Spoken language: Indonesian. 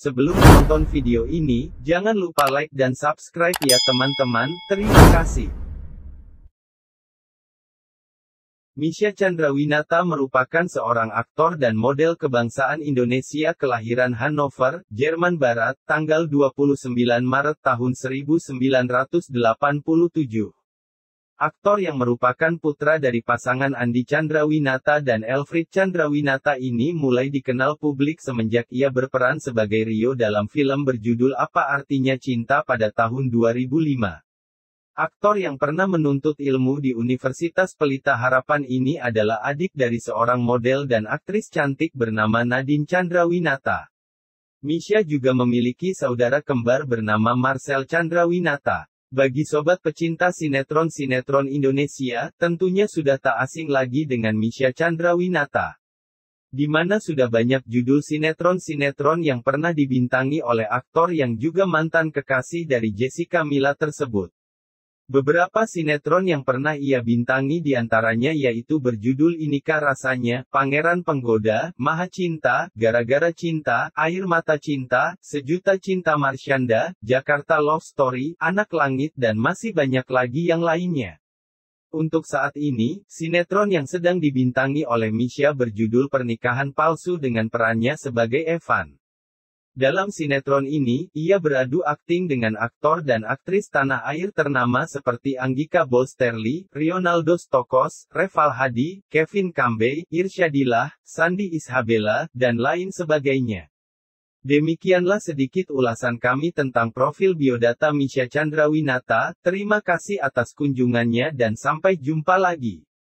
Sebelum menonton video ini, jangan lupa like dan subscribe ya teman-teman, terima kasih. Misha Chandrawinata merupakan seorang aktor dan model kebangsaan Indonesia kelahiran Hannover, Jerman Barat, tanggal 29 Maret tahun 1987. Aktor yang merupakan putra dari pasangan Andi Chandrawinata dan Elfriede Chandrawinata ini mulai dikenal publik semenjak ia berperan sebagai Rio dalam film berjudul Apa Artinya Cinta pada tahun 2005. Aktor yang pernah menuntut ilmu di Universitas Pelita Harapan ini adalah adik dari seorang model dan aktris cantik bernama Nadine Chandrawinata. Misha juga memiliki saudara kembar bernama Marcel Chandrawinata. Bagi sobat pecinta sinetron-sinetron Indonesia, tentunya sudah tak asing lagi dengan Misha Chandrawinata. Di mana sudah banyak judul sinetron-sinetron yang pernah dibintangi oleh aktor yang juga mantan kekasih dari Jessica Mila tersebut. Beberapa sinetron yang pernah ia bintangi diantaranya yaitu berjudul Inikah Rasanya, Pangeran Penggoda, Maha Cinta, Gara-Gara Cinta, Air Mata Cinta, Sejuta Cinta Marsyanda, Jakarta Love Story, Anak Langit dan masih banyak lagi yang lainnya. Untuk saat ini, sinetron yang sedang dibintangi oleh Misha berjudul Pernikahan Palsu dengan perannya sebagai Evan. Dalam sinetron ini, ia beradu akting dengan aktor dan aktris tanah air ternama seperti Anggika Bosterly, Rionaldo Stokos, Reval Hadi, Kevin Kambey, Irsyadillah, Sandi Ishabella, dan lain sebagainya. Demikianlah sedikit ulasan kami tentang profil biodata Misha Chandrawinata. Terima kasih atas kunjungannya dan sampai jumpa lagi.